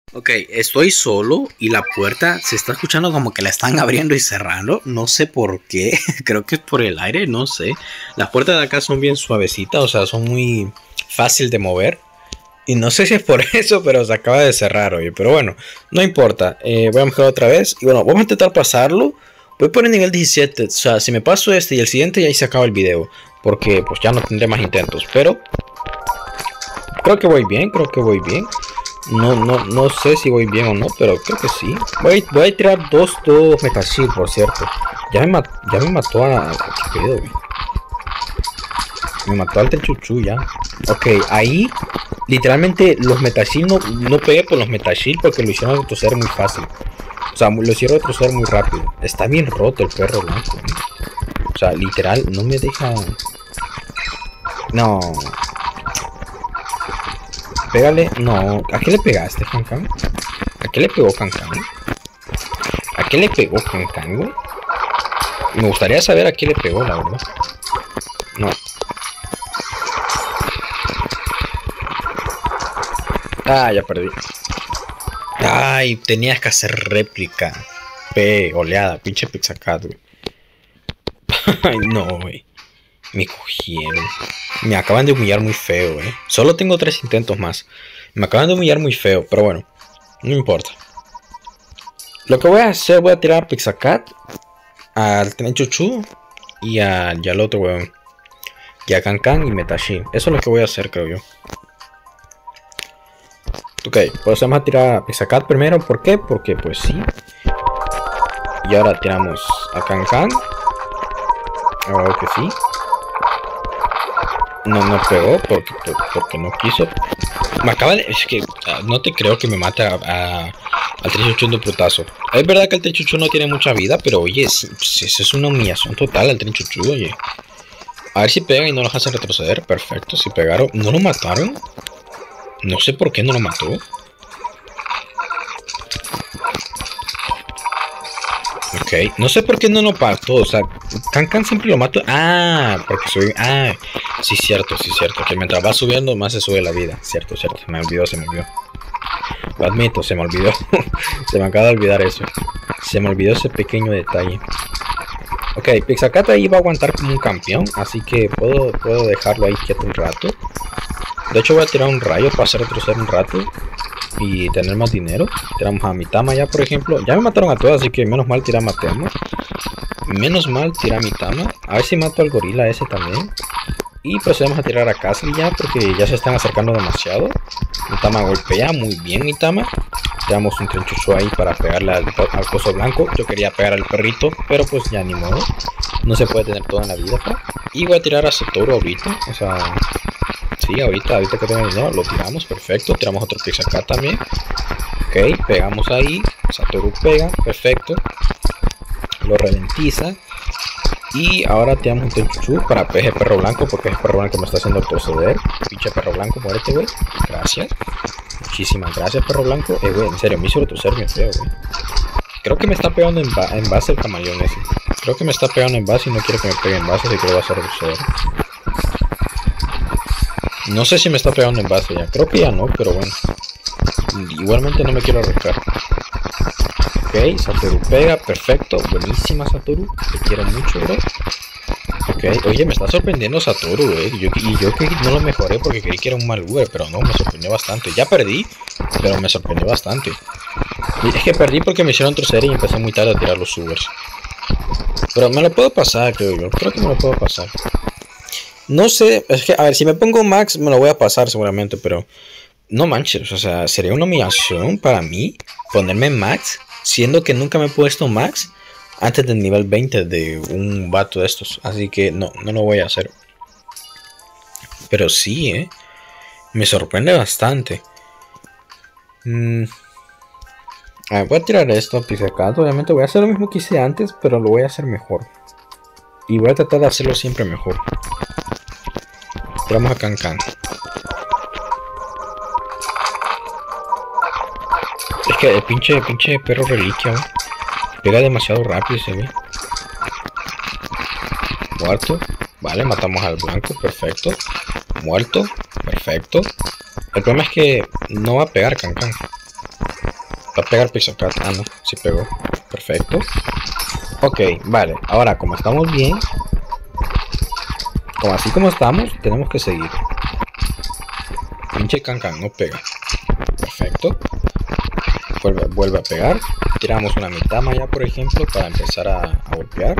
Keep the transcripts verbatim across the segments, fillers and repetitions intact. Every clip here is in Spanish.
Ok, estoy solo y la puerta se está escuchando como que la están abriendo y cerrando. No sé por qué. Creo que es por el aire, no sé. Las puertas de acá son bien suavecitas, o sea, son muy fácil de mover. Y no sé si es por eso, pero se acaba de cerrar, oye. Pero bueno, no importa. Eh, voy a mejorar otra vez. Y bueno, vamos a intentar pasarlo. Voy por el nivel diecisiete. O sea, si me paso este y el siguiente, ya ahí se acaba el video. Porque pues ya no tendré más intentos. Pero creo que voy bien, creo que voy bien. No, no, no sé si voy bien o no, pero creo que sí. Voy, voy a tirar dos, dos Metashield, por cierto. Ya me, mat, ya me mató a... ¿Qué pedo, güey? Me mató al Tenchuchu ya. Ok, ahí literalmente los Metashield no, no pegué por los Metashield porque lo hicieron retroceder muy fácil. O sea, lo hicieron retroceder muy rápido. Está bien roto el perro blanco, ¿eh? O sea, literal, no me deja... No... Pégale, no, ¿a qué le pegaste, Cancan? ¿A qué le pegó Cancan? ¿A qué le pegó Cancan, güey? Me gustaría saber a qué le pegó, la verdad. No. Ah, ya perdí. Ay, tenías que hacer réplica. P, oleada, pinche Pixacat, güey. Ay, no, güey. Me cogieron. Me acaban de humillar muy feo, eh. Solo tengo tres intentos más. Me acaban de humillar muy feo, pero bueno, no importa. Lo que voy a hacer, voy a tirar a Pixacat, al Tenchuchu y, a, y al otro weón. Y a Cancan y Metashield. Eso es lo que voy a hacer, creo yo. Ok, pues vamos a tirar a Pixacat primero. ¿Por qué? Porque pues sí. Y ahora tiramos a Cancan. Ahora que sí. No, no pegó porque, porque no quiso. Me acaba de... Es que uh, no te creo que me mate a, a, al Tenchuchu de un putazo. Es verdad que el Tenchuchu no tiene mucha vida, pero oye, eso es una humillación total al Tenchuchu, oye. A ver si pegan y no los hacen retroceder. Perfecto, si pegaron. ¿No lo mataron? No sé por qué no lo mató. Ok, no sé por qué no lo mató. O sea, Cancan siempre lo mato. Ah, porque soy... Ah, sí, cierto, sí, cierto. Que mientras va subiendo, más se sube la vida. Cierto, cierto. Se me olvidó, se me olvidó. Lo admito, se me olvidó. Se me acaba de olvidar eso. Se me olvidó ese pequeño detalle. Ok, Pixacat ahí va a aguantar como un campeón. Así que puedo, puedo dejarlo ahí quieto un rato. De hecho, voy a tirar un rayo para hacer retroceder un rato y tener más dinero. Tiramos a Mitama ya, por ejemplo. Ya me mataron a todas, así que menos mal tirar a Matema. Menos mal tirar a Mitama. A ver si mato al gorila ese también. Y procedemos a tirar a Castle ya, porque ya se están acercando demasiado. Mitama golpea muy bien, Mitama. Tiramos un Tenchuchu ahí para pegarle al, al coso blanco. Yo quería pegar al perrito, pero pues ya ni modo. No se puede tener toda en la vida, ¿no? Y voy a tirar a Satoru ahorita. O sea... Sí, ahorita, ahorita que tengo dinero, lo tiramos, perfecto. Tiramos otro Pixacat también. Ok, pegamos ahí. Satoru pega, perfecto. Lo ralentiza. Y ahora tiramos un Tenchuchu para ese perro blanco, porque ese perro blanco me está haciendo proceder. Pinche perro blanco, muérete, güey. Gracias. Muchísimas gracias, perro blanco. Eh, güey, en serio, me hizo retroceder bien feo, güey. Creo que me está pegando en, ba en base el camaleón ese. Creo que me está pegando en base y no quiero que me pegue en base, así que lo voy a hacer retroceder. No sé si me está pegando en base ya. Creo que ya no, pero bueno. Igualmente no me quiero arriesgar. Ok, Satoru pega. Perfecto. Buenísima, Satoru. Te quiero mucho, bro. Ok. Oye, me está sorprendiendo Satoru, eh. Yo, y yo que no lo mejoré porque creí que era un mal Uber, pero no, me sorprendió bastante. Ya perdí, pero me sorprendió bastante. Y es que perdí porque me hicieron troceder y empecé muy tarde a tirar los Ubers. Pero me lo puedo pasar, creo yo. Creo que me lo puedo pasar. No sé, es que, a ver, si me pongo Max me lo voy a pasar seguramente, pero no manches, o sea, sería una humillación para mí ponerme Max, siendo que nunca me he puesto Max antes del nivel veinte de un vato de estos, así que no, no lo voy a hacer. Pero sí, eh, me sorprende bastante. Mm. A ver, voy a tirar esto, Pixacat, obviamente voy a hacer lo mismo que hice antes, pero lo voy a hacer mejor. Y voy a tratar de hacerlo siempre mejor. Tiramos a Cancan. Es que el pinche, pinche perro reliquia, ¿no? Pega demasiado rápido ese, ve. Muerto. Vale, matamos al blanco, perfecto. Muerto, perfecto. El problema es que no va a pegar Cancan. ¿Va a pegar Pixacat? Ah, no, sí pegó. Perfecto. Ok, vale. Ahora, como estamos bien, como así como estamos, tenemos que seguir. Pinche Cancan, no pega. Perfecto. Vuelve, vuelve a pegar. Tiramos una mitama ya, por ejemplo, para empezar a, a golpear.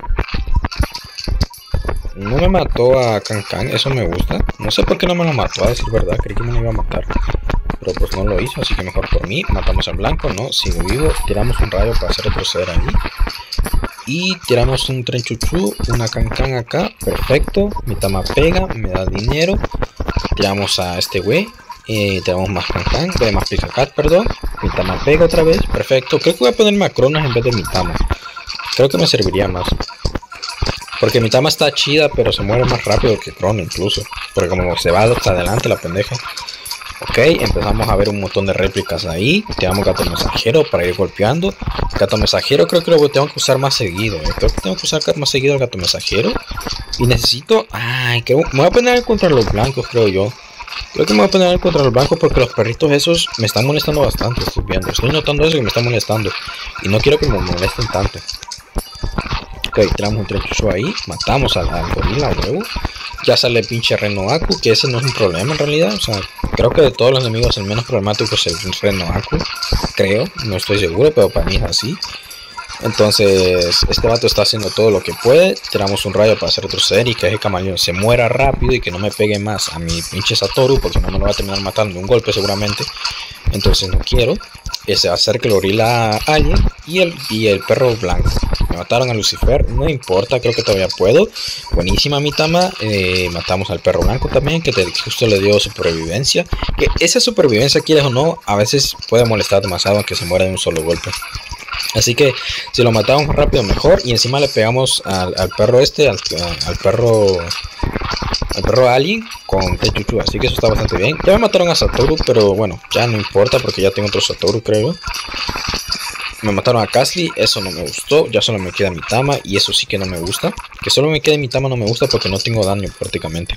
No me mató a Cancan, eso me gusta. No sé por qué no me lo mató, a decir verdad. Creí que me lo iba a matar, pero pues no lo hizo, así que mejor por mí. Matamos al blanco, no, sigue vivo. Tiramos un rayo para hacer retroceder ahí. Y tiramos un tren chuchu, una Cancan acá. Perfecto. Mitama pega, me da dinero. Tiramos a este güey. Eh, tenemos más Cancan, de más Pixacat, perdón. Mitama pega otra vez, perfecto. Creo que voy a poner Macronas en vez de Mitama. Creo que me serviría más. Porque Mitama está chida, pero se muere más rápido que Crono incluso. Porque como se va hasta adelante la pendeja. Ok, empezamos a ver un montón de réplicas ahí. Tiramos Gato Mensajero para ir golpeando. Gato Mensajero creo que lo tengo que usar más seguido. ¿eh? Creo que tengo que usar más seguido el Gato Mensajero. Y necesito... Ay, que me voy a poner contra los blancos, creo yo. Creo que me voy a poner contra los blancos porque los perritos esos me están molestando bastante. Estoy viendo, estoy notando eso que me están molestando. Y no quiero que me molesten tanto. Ok, tiramos un trechucho ahí. Matamos al, al gorila luego. Ya sale el pinche Renoaku, que ese no es un problema en realidad. O sea, creo que de todos los enemigos el menos problemático es el Renoaku. Creo, no estoy seguro, pero para mí es así. Entonces, este vato está haciendo todo lo que puede. Tiramos un rayo para hacer retroceder y que ese camaleón se muera rápido y que no me pegue más a mi pinche Satoru, porque no me lo va a terminar matando de un golpe seguramente. Entonces no quiero. Ese va a hacer que el gorila alien y el, y el perro blanco. Me mataron a Lucifer, no importa, creo que todavía puedo. Buenísima Mitama. Eh, matamos al perro blanco también, que te, justo le dio supervivencia. Que esa supervivencia, quieres o no, a veces puede molestar demasiado aunque se muera de un solo golpe. Así que si lo matamos más rápido mejor. Y encima le pegamos al, al perro este, al, al perro al perro alien con Techuchu. Así que eso está bastante bien. Ya me mataron a Satoru, pero bueno, ya no importa porque ya tengo otro Satoru, creo. Me mataron a Casly, eso no me gustó. Ya solo me queda Mitama y eso sí que no me gusta. Que solo me quede Mitama no me gusta porque no tengo daño prácticamente.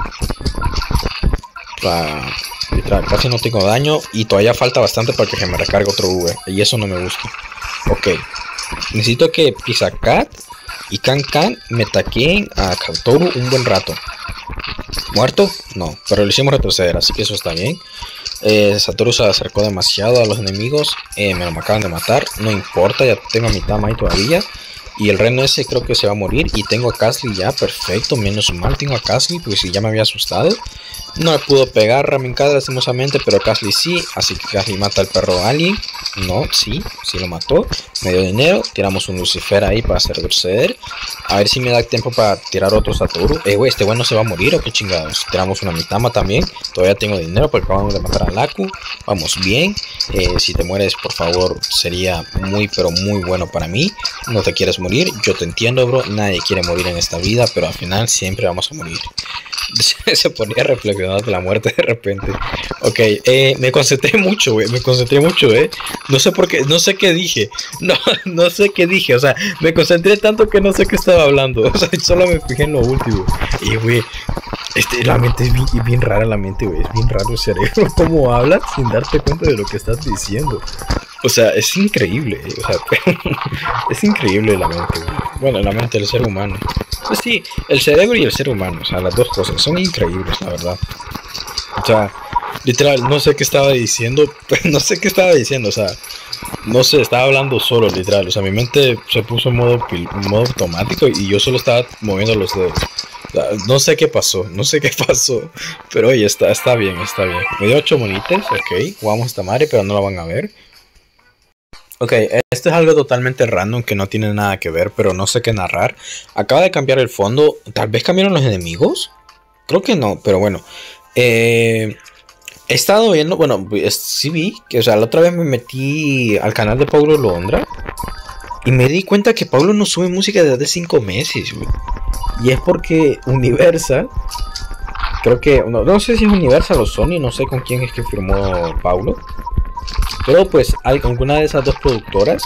Ah, literal, casi no tengo daño y todavía falta bastante para que se me recargue otro V. Y eso no me gusta. Ok, necesito que Pixacat y Cancan me taqueen a Satoru un buen rato. ¿Muerto? No, pero lo hicimos retroceder, así que eso está bien. eh, Satoru se acercó demasiado a los enemigos. eh, Me lo acaban de matar, no importa, ya tengo a Mitama ahí todavía. Y el reno ese creo que se va a morir. Y tengo a Casly ya, perfecto. Menos mal tengo a Casly, porque si ya me había asustado. No le pudo pegar Ramincada lastimosamente, pero Casly sí. Así que Casly mata al perro alien. No, sí, sí lo mató. Me dio dinero, tiramos un Lucifer ahí para hacer retroceder. A ver si me da tiempo para tirar otro Satoru. Eh, güey, este güey no se va a morir o qué chingados. Tiramos una Mitama también. Todavía tengo dinero porque acabamos de matar a Laku. Vamos bien. eh, Si te mueres, por favor, sería muy pero muy bueno para mí. No te quieres morir, yo te entiendo, bro. Nadie quiere morir en esta vida, pero al final siempre vamos a morir. Se ponía a reflexionar de la muerte de repente. Ok, eh, me concentré mucho, güey. Me concentré mucho, eh. No sé por qué, no sé qué dije. No, no sé qué dije. O sea, me concentré tanto que no sé qué estaba hablando. O sea, solo me fijé en lo último. Y, güey, este, la mente es bien, bien rara, la mente, güey. Es bien raro el cerebro. Cómo hablas sin darte cuenta de lo que estás diciendo. O sea, es increíble, eh. O sea, es increíble la mente, güey. Bueno, la mente del ser humano. Pues sí, el cerebro y el ser humano, o sea, las dos cosas son increíbles, la verdad. O sea, literal, no sé qué estaba diciendo, no sé qué estaba diciendo, o sea, no sé, estaba hablando solo, literal. O sea, mi mente se puso en modo, en modo automático y yo solo estaba moviendo los dedos. O sea, no sé qué pasó, no sé qué pasó, pero oye, está, está bien, está bien. Me dio ocho monites, ok, jugamos esta madre, pero no la van a ver. Ok, esto es algo totalmente random que no tiene nada que ver, pero no sé qué narrar. Acaba de cambiar el fondo. ¿Tal vez cambiaron los enemigos? Creo que no, pero bueno. Eh, he estado viendo, bueno, sí vi que, o sea, la otra vez me metí al canal de Paulo Londra y me di cuenta que Paulo no sube música desde hace cinco meses, güey. Y es porque Universal, creo que, no, no sé si es Universal o Sony, no sé con quién es que firmó Paulo. Pero pues alguna de esas dos productoras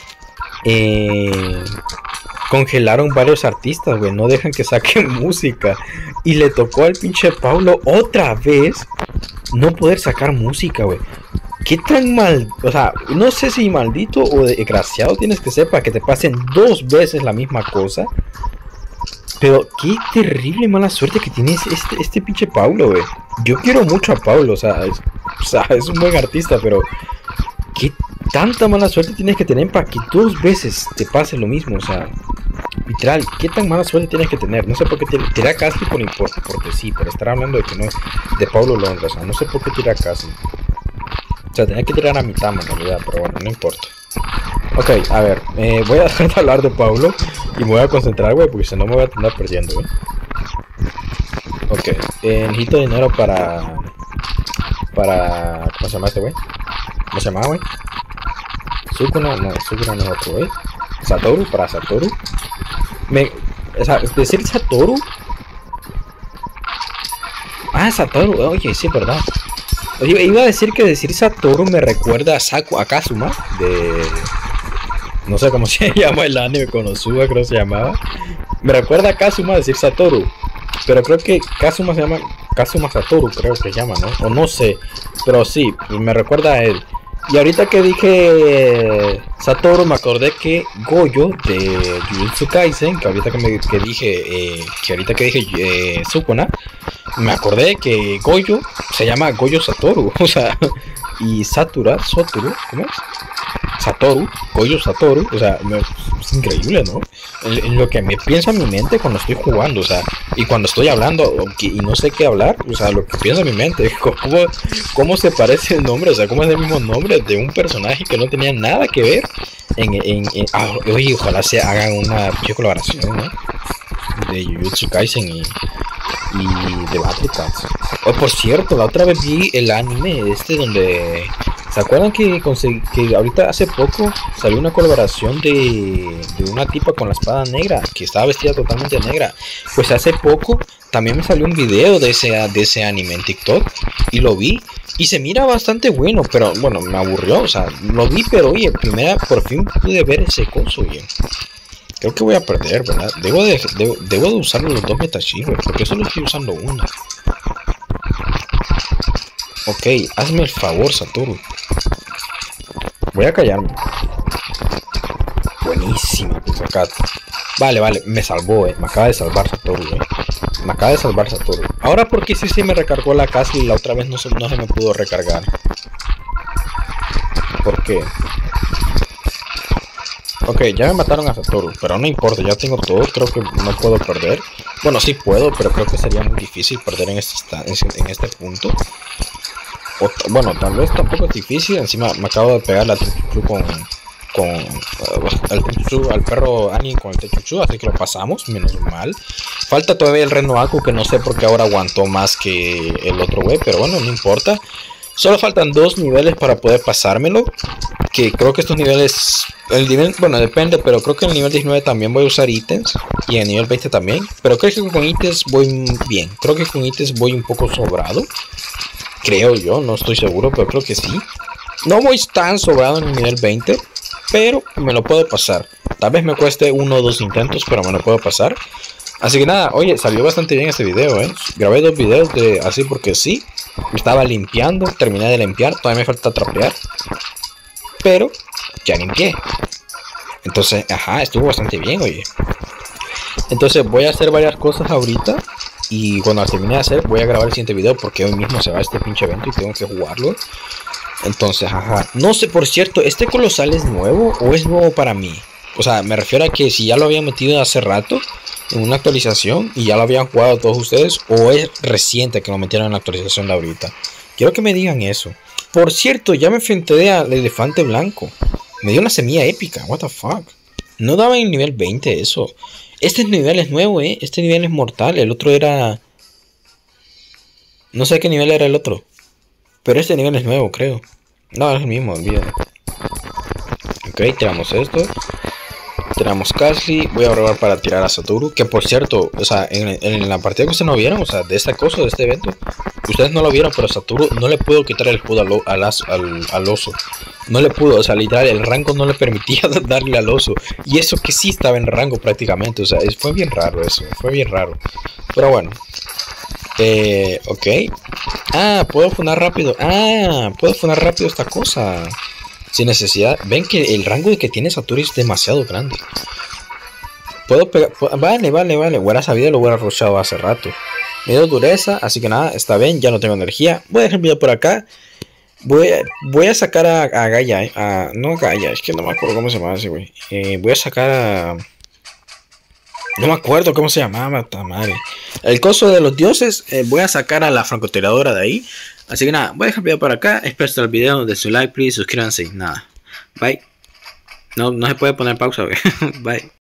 eh, congelaron varios artistas, güey. No dejan que saquen música. Y le tocó al pinche Paulo otra vez no poder sacar música, güey. ¿Qué tan mal? O sea, no sé si maldito o desgraciado tienes que ser para que te pasen dos veces la misma cosa. Pero qué terrible mala suerte que tienes este, este pinche Paulo, güey. Yo quiero mucho a Paulo, o sea, es, o sea, es un buen artista, pero qué tanta mala suerte tienes que tener para que dos veces te pase lo mismo, o sea, literal, qué tan mala suerte tienes que tener. No sé por qué tirar a Casly por importe, porque sí, pero estar hablando de que no es de Paulo Londra, o sea, no sé por qué tirar a Casly. O sea, tenía que tirar a mi tama en realidad, pero bueno, no importa. Ok, a ver, eh, voy a dejar de hablar de Paulo y me voy a concentrar, güey, porque si no me voy a andar perdiendo, güey. Ok, eh, necesito dinero para... Para... ¿Cómo se llama este, güey? ¿Cómo se llama, güey? Sukuna, no, Sukuna no es otro, güey. Satoru, para Satoru. Me... O sea, decir Satoru... Ah, Satoru, oye, sí, es verdad. Oye, iba a decir que decir Satoru me recuerda a Saku, a Kazuma, de... No sé cómo se llama el anime, Konosuba creo que se llamaba. Me recuerda a Kazuma decir Satoru. Pero creo que Kazuma se llama Kazuma Satoru, creo que se llama, ¿no? O no sé. Pero sí, me recuerda a él. Y ahorita que dije Satoru, me acordé que Goyo de Jujutsu Kaisen, que ahorita que, me, que dije, eh, que ahorita que dije eh, Sukuna, me acordé que Goyo se llama Goyo Satoru, o sea, y Satura, Satoru, ¿cómo es? Satoru, Goyo Satoru, o sea, me, es increíble, ¿no? En, en lo que me piensa mi mente cuando estoy jugando, o sea, y cuando estoy hablando y no sé qué hablar, o sea, lo que piensa mi mente, cómo, cómo se parece el nombre, o sea, cómo es el mismo nombre de un personaje que no tenía nada que ver en, en, en ah, oye, ojalá se hagan una colaboración, ¿no? De Jujutsu Kaisen y, y de Battle Cats. Oh, por cierto, la otra vez vi el anime este donde... ¿Se acuerdan que, que ahorita hace poco salió una colaboración de, de una tipa con la espada negra, que estaba vestida totalmente negra? Pues hace poco también me salió un video de ese, de ese anime en TikTok y lo vi y se mira bastante bueno, pero bueno, me aburrió, o sea, lo vi, pero oye, primera, por fin pude ver ese coso, oye. Creo que voy a perder, ¿verdad? Debo de, debo, debo de usar los dos Metashivers, porque solo estoy usando una. Ok, hazme el favor, Satoru. Voy a callarme. Buenísimo, Pizzacat. Vale, vale, me salvó, eh. Me acaba de salvar Satoru, eh. Me acaba de salvar Satoru. Ahora, ¿por qué si se me recargó la casa y la otra vez no se, no se me pudo recargar? ¿Por qué? Ok, ya me mataron a Satoru, pero no importa, ya tengo todo, creo que no puedo perder. Bueno, sí puedo, pero creo que sería muy difícil perder en este, en este punto. O, bueno, tal vez tampoco es difícil, encima me acabo de pegar la Techuchu con... con uh, al, techuchu, al perro Ani con el Techuchu, así que lo pasamos, menos mal. Falta todavía el Reno Aku, que no sé por qué ahora aguantó más que el otro güey, pero bueno, no importa. Solo faltan dos niveles para poder pasármelo. Que creo que estos niveles... El nivel... Bueno, depende, pero creo que en el nivel diecinueve también voy a usar ítems. Y en el nivel veinte también. Pero creo que con ítems voy bien. Creo que con ítems voy un poco sobrado. Creo yo, no estoy seguro, pero creo que sí. No voy tan sobrado en el nivel veinte. Pero me lo puedo pasar. Tal vez me cueste uno o dos intentos, pero me lo puedo pasar. Así que nada, oye, salió bastante bien este video, ¿eh? Grabé dos videos de así porque sí. Me estaba limpiando, terminé de limpiar, todavía me falta trapear. Pero ya limpié. Entonces, ajá, estuvo bastante bien, oye. Entonces voy a hacer varias cosas ahorita. Y cuando las termine de hacer, voy a grabar el siguiente video. Porque hoy mismo se va este pinche evento y tengo que jugarlo. Entonces, ajá. No sé, por cierto, ¿este colosal es nuevo o es nuevo para mí? O sea, me refiero a que si ya lo había metido hace rato en una actualización y ya lo habían jugado todos ustedes, o es reciente que lo metieron en la actualización de ahorita. Quiero que me digan eso. Por cierto, ya me enfrenté al elefante blanco. Me dio una semilla épica. What the fuck. No daba en el nivel veinte eso. Este nivel es nuevo, eh. Este nivel es mortal. El otro era... No sé qué nivel era el otro. Pero este nivel es nuevo, creo. No, es el mismo, olvídalo. Ok, tiramos esto. Tiramos Casly. Voy a probar para tirar a Satoru. Que por cierto, o sea, en, en la partida que ustedes no vieron, o sea, de esta cosa, de este evento, ustedes no lo vieron, pero a Satoru no le pudo quitar el escudo al, al, al, al oso. No le pudo, o sea, literal, el rango no le permitía darle al oso. Y eso que sí estaba en rango prácticamente, o sea, fue bien raro eso, fue bien raro. Pero bueno. Eh, ok. Ah, puedo funar rápido. Ah, puedo funar rápido esta cosa. Sin necesidad. Ven que el rango que tiene Satori es demasiado grande. Puedo pegar. Vale, vale, vale. Hubiera sabido, lo hubiera rushado hace rato. Me dio dureza, así que nada, está bien. Ya no tengo energía. Voy a dejar el video por acá. Voy a, voy a sacar a, a Gaia. Eh. A, no Gaia, es que no me acuerdo cómo se llama ese güey. Eh, voy a sacar a. No me acuerdo cómo se llamaba, ta madre. El coso de los dioses. Eh, voy a sacar a la francotiradora de ahí. Así que nada, voy a dejar el video por acá. Espero estar el video. De su like, please. Suscríbanse. Nada. Bye. No, no se puede poner pausa. Bye.